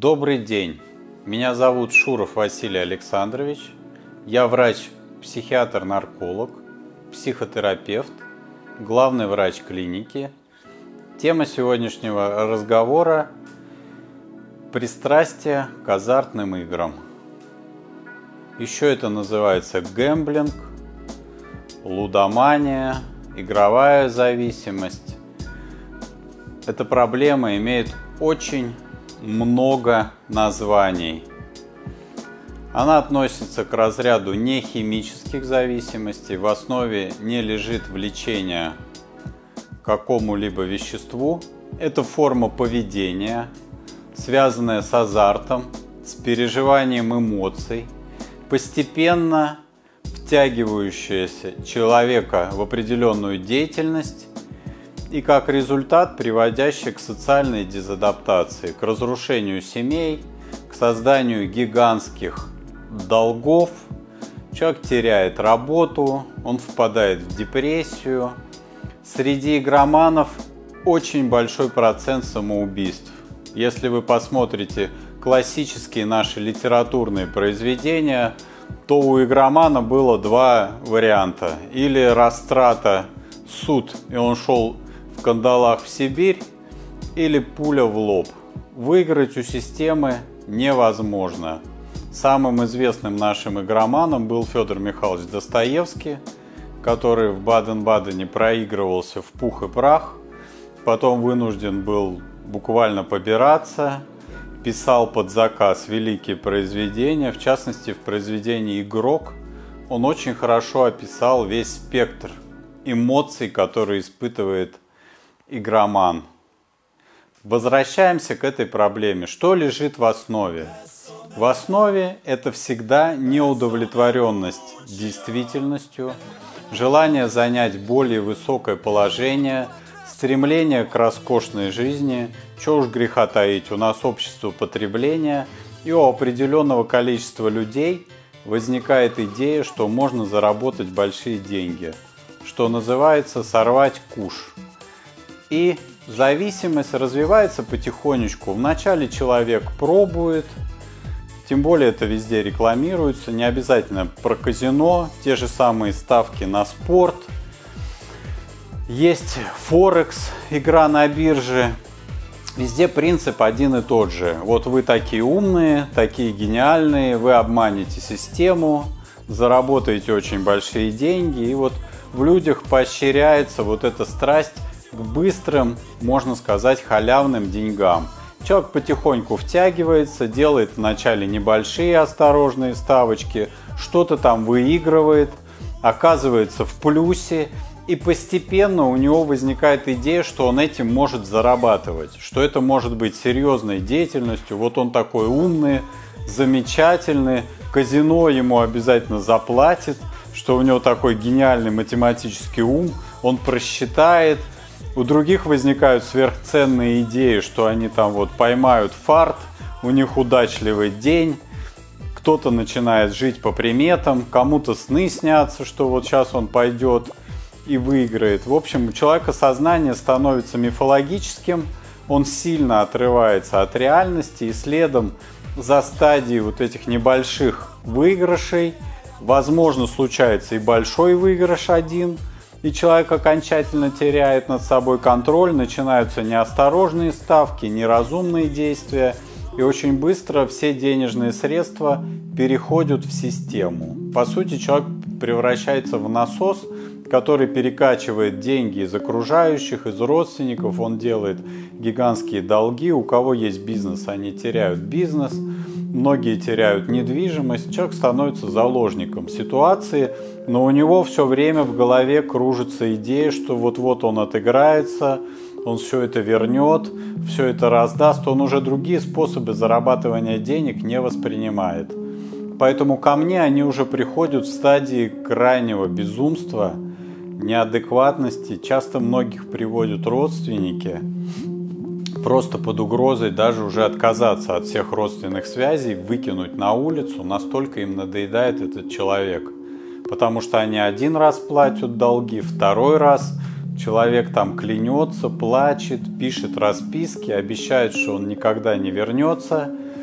Добрый день, меня зовут Шуров Василий Александрович, я врач-психиатр-нарколог, психотерапевт, главный врач клиники. Тема сегодняшнего разговора – пристрастие к азартным играм. Еще это называется гэмблинг, лудомания, игровая зависимость. Эта проблема имеет очень много названий. Она относится к разряду нехимических зависимостей, в основе не лежит влечение к какому-либо веществу. Это форма поведения, связанная с азартом, с переживанием эмоций, постепенно втягивающаяся человека в определенную деятельность и как результат приводящий к социальной дезадаптации, к разрушению семей, к созданию гигантских долгов. Человек теряет работу, он впадает в депрессию. Среди игроманов очень большой процент самоубийств. Если вы посмотрите классические наши литературные произведения, то у игромана было два варианта. Или растрата, суд, и он шел в кандалах в Сибирь, или пуля в лоб. Выиграть у системы невозможно. Самым известным нашим игроманом был Федор Михайлович Достоевский, который в Баден-Бадене проигрывался в пух и прах, потом вынужден был буквально побираться, писал под заказ великие произведения, в частности в произведении «Игрок» он очень хорошо описал весь спектр эмоций, которые испытывает игроман. Возвращаемся к этой проблеме. Что лежит в основе? В основе это всегда неудовлетворенность действительностью, желание занять более высокое положение, стремление к роскошной жизни, чего уж греха таить, у нас общество потребления, и у определенного количества людей возникает идея, что можно заработать большие деньги, что называется сорвать куш. И зависимость развивается потихонечку. Вначале человек пробует, тем более это везде рекламируется, не обязательно про казино, те же самые ставки на спорт. Есть Форекс, игра на бирже. Везде принцип один и тот же. Вот вы такие умные, такие гениальные, вы обманете систему, заработаете очень большие деньги. И вот в людях поощряется вот эта страсть к быстрым, можно сказать, халявным деньгам. Человек потихоньку втягивается, делает вначале небольшие осторожные ставочки, что-то там выигрывает, оказывается в плюсе, и постепенно у него возникает идея, что он этим может зарабатывать, что это может быть серьезной деятельностью. Вот он такой умный, замечательный, казино ему обязательно заплатит, что у него такой гениальный математический ум, он просчитает. У других возникают сверхценные идеи, что они там вот поймают фарт, у них удачливый день, кто-то начинает жить по приметам, кому-то сны снятся, что вот сейчас он пойдет и выиграет. В общем, у человека сознание становится мифологическим, он сильно отрывается от реальности, и следом за стадией вот этих небольших выигрышей, возможно, случается и большой выигрыш один, и человек окончательно теряет над собой контроль, начинаются неосторожные ставки, неразумные действия, и очень быстро все денежные средства переходят в систему. По сути, человек превращается в насос, который перекачивает деньги из окружающих, из родственников, он делает гигантские долги. У кого есть бизнес, они теряют бизнес, многие теряют недвижимость. Человек становится заложником ситуации, но у него все время в голове кружится идея, что вот-вот он отыграется, он все это вернет, все это раздаст, он уже другие способы зарабатывания денег не воспринимает. Поэтому ко мне они уже приходят в стадии крайнего безумства, неадекватности. Часто многих приводят родственники просто под угрозой даже уже отказаться от всех родственных связей, выкинуть на улицу, настолько им надоедает этот человек. Потому что они один раз платят долги, второй раз человек там клянется, плачет, пишет расписки, обещает, что он никогда не вернется.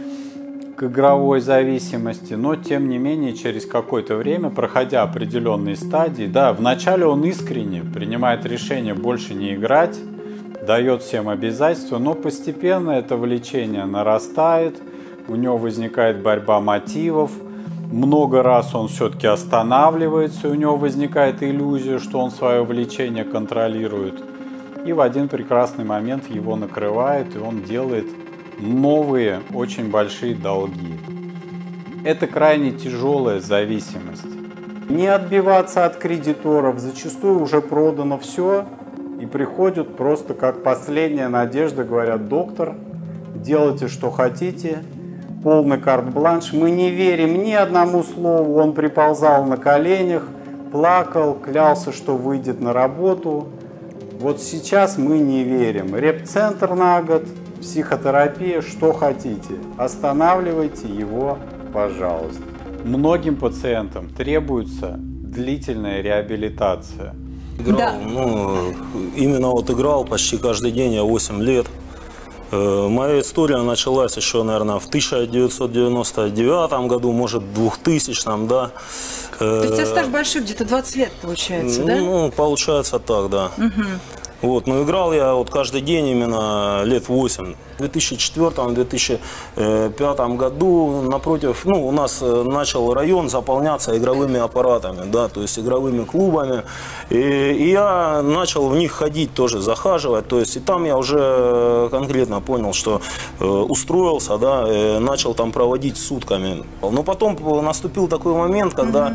к игровой зависимости, но тем не менее через какое-то время, проходя определенные стадии, да, вначале он искренне принимает решение больше не играть, дает всем обязательства, но постепенно это влечение нарастает, у него возникает борьба мотивов, много раз он все-таки останавливается, и у него возникает иллюзия, что он свое влечение контролирует, и в один прекрасный момент его накрывает, и он делает новые, очень большие долги. Это крайне тяжелая зависимость. Не отбиваться от кредиторов, зачастую уже продано все, и приходят просто как последняя надежда, говорят: доктор, делайте, что хотите, полный карт-бланш, мы не верим ни одному слову. Он приползал на коленях, плакал, клялся, что выйдет на работу. Вот сейчас мы не верим. Реп-центр на год, психотерапия, что хотите. Останавливайте его, пожалуйста. Многим пациентам требуется длительная реабилитация. Играл, именно вот играл почти каждый день, я 8 лет. Моя история началась еще, наверное, в 1999 году, может, в 2000, да. То есть у тебя стаж большой, где-то 20 лет получается, да? Ну, получается так, да. Угу. Вот, но играл я вот каждый день именно лет 8. В 2004-2005 году напротив, у нас начал район заполняться игровыми аппаратами, да, то есть игровыми клубами. И я начал в них ходить тоже, захаживать. То есть и там я уже конкретно понял, что устроился, да, начал там проводить сутками. Но потом наступил такой момент, когда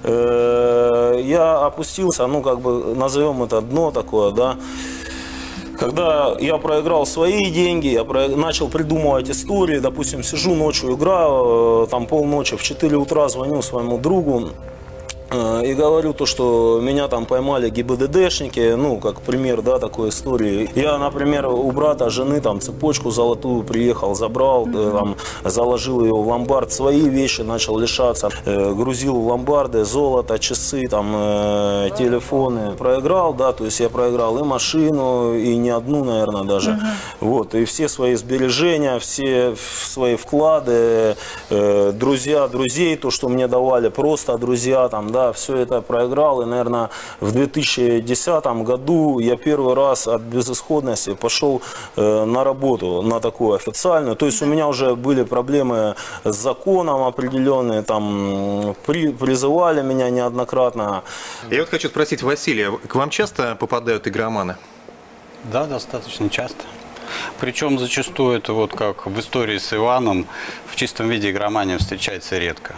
я опустился, назовем это дно такое, да. Когда я проиграл свои деньги, я начал придумывать истории, допустим, сижу ночью, играю, там полночи, в 4 утра звоню своему другу и говорю то, что меня там поймали ГИБДДшники, как пример, да, такой истории. Я, например, у брата жены там цепочку золотую приехал, забрал, там, заложил ее в ломбард, свои вещи начал лишаться, грузил в ломбарды золото, часы, там, телефоны. Проиграл, да, то есть я проиграл и машину, и не одну, наверное, даже. Вот, и все свои сбережения, все свои вклады, друзья друзей, то, что мне давали, просто друзья, там, да, все это проиграл, и, наверное, в 2010 году я первый раз от безысходности пошел на работу, на такую официальную. То есть у меня уже были проблемы с законом определенные, там призывали меня неоднократно. Я вот хочу спросить Василия, к вам часто попадают игроманы? Да, достаточно часто. Причем зачастую это вот как в истории с Иваном, в чистом виде игромания встречается редко.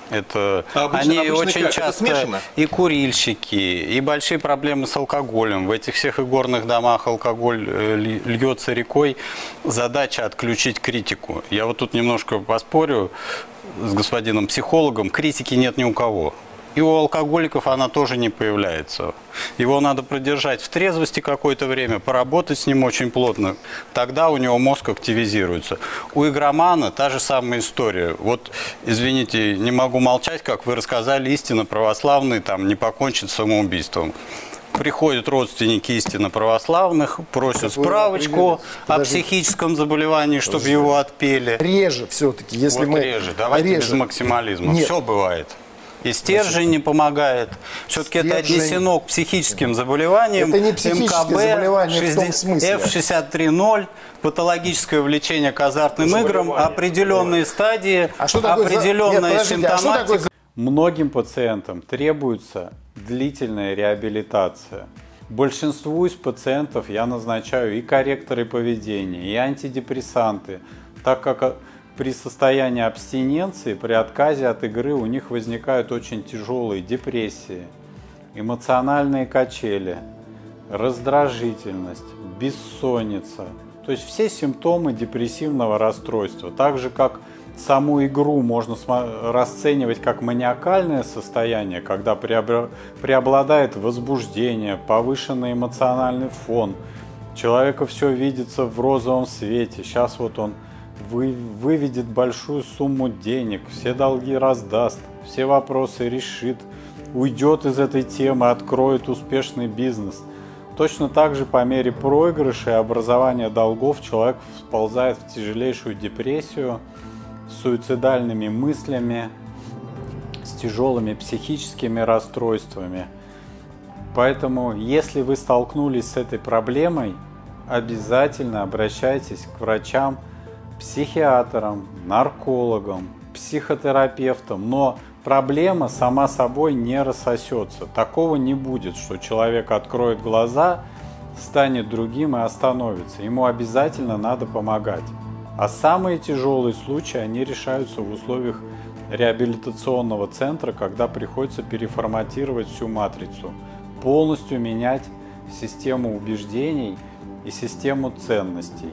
Они очень часто и курильщики, и большие проблемы с алкоголем. В этих всех игорных домах алкоголь льется рекой. Задача отключить критику. Я вот тут немножко поспорю с господином психологом. Критики нет ни у кого. И у алкоголиков она тоже не появляется. Его надо продержать в трезвости какое-то время, поработать с ним очень плотно. Тогда у него мозг активизируется. У игромана та же самая история. Вот, извините, не могу молчать, как вы рассказали, истинно православный там не покончит самоубийством. Приходят родственники истинно православных, просят справочку о психическом заболевании, чтобы его отпели. Реже все-таки, если вот мы... реже. Давайте без максимализма. Нет. Все бывает. И стержень не помогает. Все-таки это отнесено к психическим заболеваниям. Это не психическое заболевание в том смысле. F63.0, патологическое влечение к азартным играм, определенные стадии, определенная симптоматика. Многим пациентам требуется длительная реабилитация. Большинству из пациентов я назначаю и корректоры поведения, и антидепрессанты, так как при состоянии абстиненции, при отказе от игры у них возникают очень тяжелые депрессии, эмоциональные качели, раздражительность, бессонница. То есть все симптомы депрессивного расстройства. Так же, как саму игру можно расценивать как маниакальное состояние, когда преобладает возбуждение, повышенный эмоциональный фон. Человеку все видится в розовом свете. Сейчас вот он выведет большую сумму денег, все долги раздаст, все вопросы решит, уйдет из этой темы, откроет успешный бизнес. Точно так же по мере проигрыша и образования долгов человек вползает в тяжелейшую депрессию с суицидальными мыслями, с тяжелыми психическими расстройствами. Поэтому, если вы столкнулись с этой проблемой, обязательно обращайтесь к врачам, психиатрам, наркологам, психотерапевтам. Но проблема сама собой не рассосется. Такого не будет, что человек откроет глаза, станет другим и остановится. Ему обязательно надо помогать. А самые тяжелые случаи, они решаются в условиях реабилитационного центра, когда приходится переформатировать всю матрицу, полностью менять систему убеждений и систему ценностей.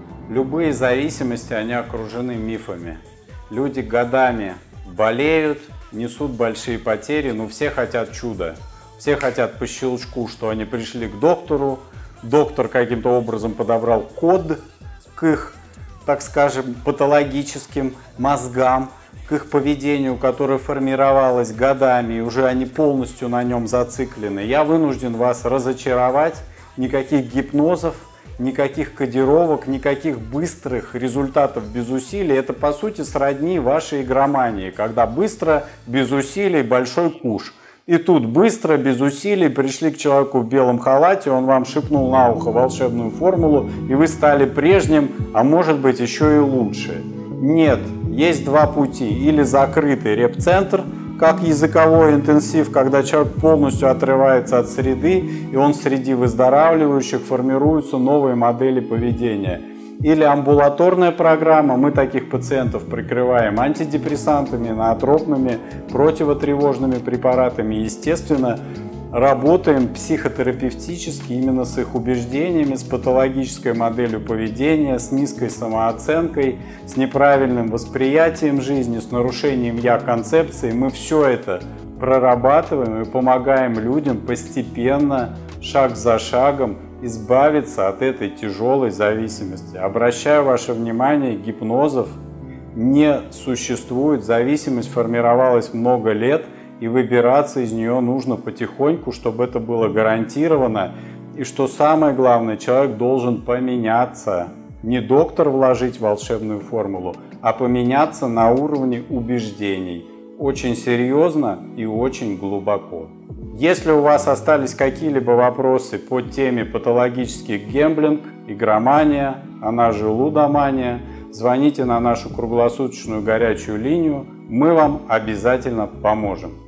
Любые зависимости, они окружены мифами. Люди годами болеют, несут большие потери, но все хотят чуда. Все хотят по щелчку, что они пришли к доктору, доктор каким-то образом подобрал код к их, так скажем, патологическим мозгам, к их поведению, которое формировалось годами, и уже они полностью на нем зациклены. Я вынужден вас разочаровать. Никаких гипнозов, никаких кодировок, никаких быстрых результатов без усилий. Это, по сути, сродни вашей игромании, когда быстро, без усилий, большой куш. И тут быстро, без усилий пришли к человеку в белом халате, он вам шепнул на ухо волшебную формулу, и вы стали прежним, а может быть еще и лучше. Нет, есть два пути. Или закрытый реп-центр, как языковой интенсив, когда человек полностью отрывается от среды, и он среди выздоравливающих, формируются новые модели поведения. Или амбулаторная программа, мы таких пациентов прикрываем антидепрессантами, ноотропными, противотревожными препаратами. Естественно, работаем психотерапевтически именно с их убеждениями, с патологической моделью поведения, с низкой самооценкой, с неправильным восприятием жизни, с нарушением я-концепции. Мы все это прорабатываем и помогаем людям постепенно, шаг за шагом, избавиться от этой тяжелой зависимости. Обращаю ваше внимание, гипнозов не существует, зависимость формировалась много лет, и выбираться из нее нужно потихоньку, чтобы это было гарантировано. И что самое главное, человек должен поменяться. Не доктор вложить волшебную формулу, а поменяться на уровне убеждений. Очень серьезно и очень глубоко. Если у вас остались какие-либо вопросы по теме патологический гэмблинг, игромания, она же лудомания, звоните на нашу круглосуточную горячую линию, мы вам обязательно поможем.